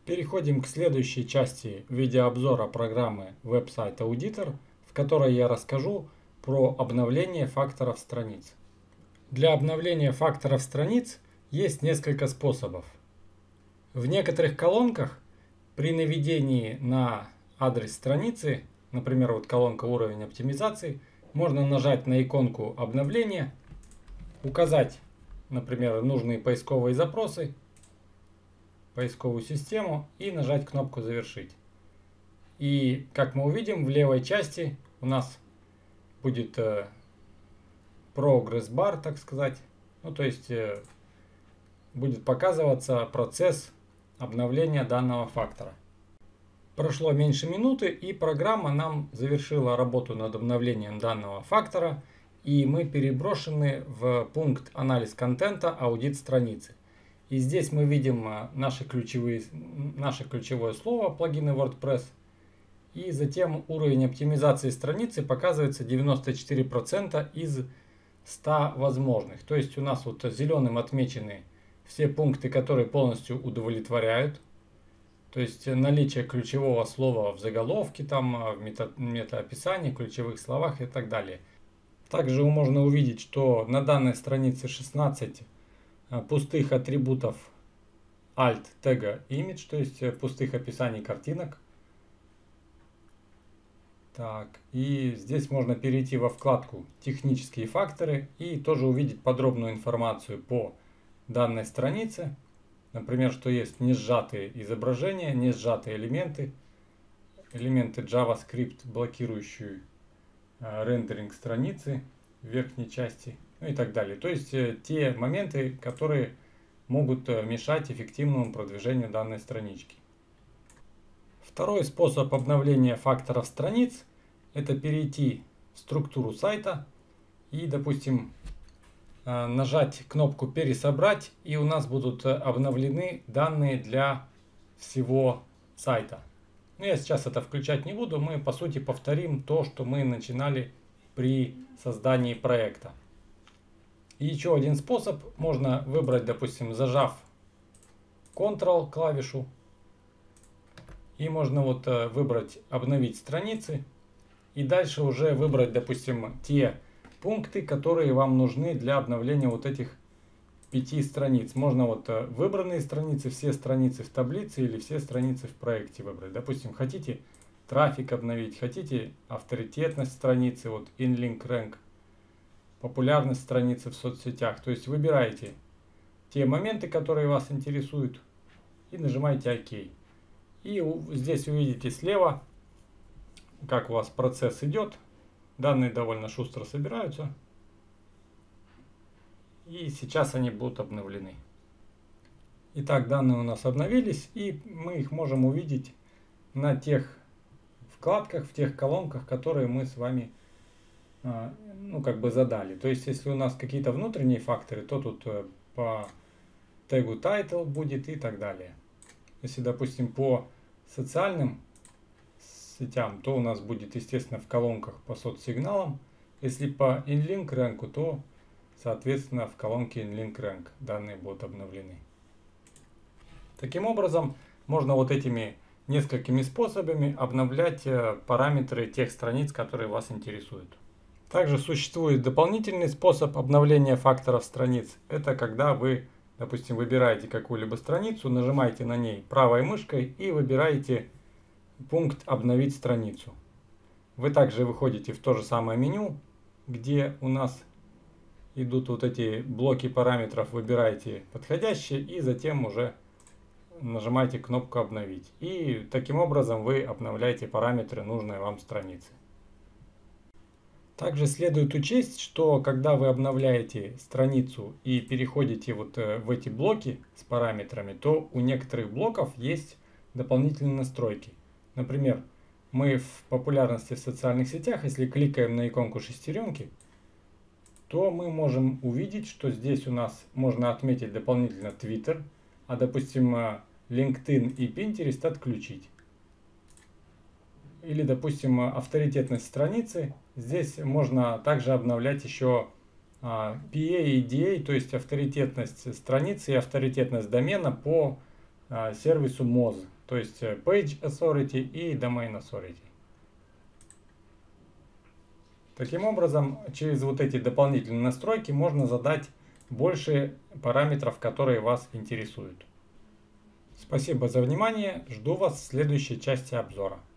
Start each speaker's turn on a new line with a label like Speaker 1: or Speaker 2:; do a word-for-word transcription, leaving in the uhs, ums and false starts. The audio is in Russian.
Speaker 1: Переходим к следующей части видеообзора программы Website Auditor, в которой я расскажу про обновление факторов страниц. Для обновления факторов страниц есть несколько способов. В некоторых колонках при наведении на адрес страницы, например, вот колонка уровень оптимизации, можно нажать на иконку обновления, указать, например, нужные поисковые запросы, поисковую систему и нажать кнопку «Завершить». И как мы увидим, в левой части у нас будет э, прогресс-бар, так сказать. Ну, то есть э, будет показываться процесс обновления данного фактора. Прошло меньше минуты, и программа нам завершила работу над обновлением данного фактора, и мы переброшены в пункт «Анализ контента. Аудит страницы». И здесь мы видим наши ключевые, наше ключевое слово плагины WordPress. И затем уровень оптимизации страницы показывается девяносто четыре процента из ста возможных. То есть у нас вот зеленым отмечены все пункты, которые полностью удовлетворяют. То есть наличие ключевого слова в заголовке, там, в мета, метаописании, ключевых словах и так далее. Также можно увидеть, что на данной странице шестнадцать пустых атрибутов alt, тега, image, то есть пустых описаний картинок. Так, и здесь можно перейти во вкладку «Технические факторы» и тоже увидеть подробную информацию по данной странице. Например, что есть несжатые изображения, несжатые элементы, элементы JavaScript, блокирующие э, рендеринг страницы в верхней части, ну и так далее. То есть э, те моменты, которые могут э, мешать эффективному продвижению данной странички. Второй способ обновления факторов страниц – это перейти в структуру сайта и, допустим, нажать кнопку «Пересобрать», и у нас будут обновлены данные для всего сайта. Но я сейчас это включать не буду, мы по сути повторим то, что мы начинали при создании проекта. И еще один способ, можно выбрать, допустим, зажав контрол клавишу, и можно вот выбрать «Обновить страницы», и дальше уже выбрать, допустим, те пункты, которые вам нужны для обновления вот этих пяти страниц. Можно вот выбранные страницы, все страницы в таблице или все страницы в проекте выбрать. Допустим, хотите трафик обновить, хотите авторитетность страницы, вот InLink Rank, популярность страницы в соцсетях. То есть выбираете те моменты, которые вас интересуют, и нажимаете ОК. И здесь увидите слева, как у вас процесс идет. Данные довольно шустро собираются. И сейчас они будут обновлены. Итак, данные у нас обновились, и мы их можем увидеть на тех вкладках, в тех колонках, которые мы с вами ну, как бы задали. То есть, если у нас какие-то внутренние факторы, то тут по тегу title будет и так далее. Если, допустим, по социальным сетям, то у нас будет, естественно, в колонках по соцсигналам. Если по InLink Rank, то, соответственно, в колонке InLink Rank данные будут обновлены. Таким образом, можно вот этими несколькими способами обновлять параметры тех страниц, которые вас интересуют. Также существует дополнительный способ обновления факторов страниц. Это когда вы, допустим, выбираете какую-либо страницу, нажимаете на ней правой мышкой и выбираете пункт «Обновить страницу». Вы также выходите в то же самое меню, где у нас идут вот эти блоки параметров, выбираете подходящие и затем уже нажимаете кнопку «Обновить». И таким образом вы обновляете параметры нужной вам страницы. Также следует учесть, что когда вы обновляете страницу и переходите вот в эти блоки с параметрами, то у некоторых блоков есть дополнительные настройки. Например, мы в популярности в социальных сетях, если кликаем на иконку шестеренки, то мы можем увидеть, что здесь у нас можно отметить дополнительно Twitter, а, допустим, LinkedIn и Pinterest отключить. Или, допустим, авторитетность страницы. Здесь можно также обновлять еще пи эй и ди эй, то есть авторитетность страницы и авторитетность домена по сервису моз, то есть Page Authority и Domain Authority. Таким образом, через вот эти дополнительные настройки можно задать больше параметров, которые вас интересуют. Спасибо за внимание, жду вас в следующей части обзора.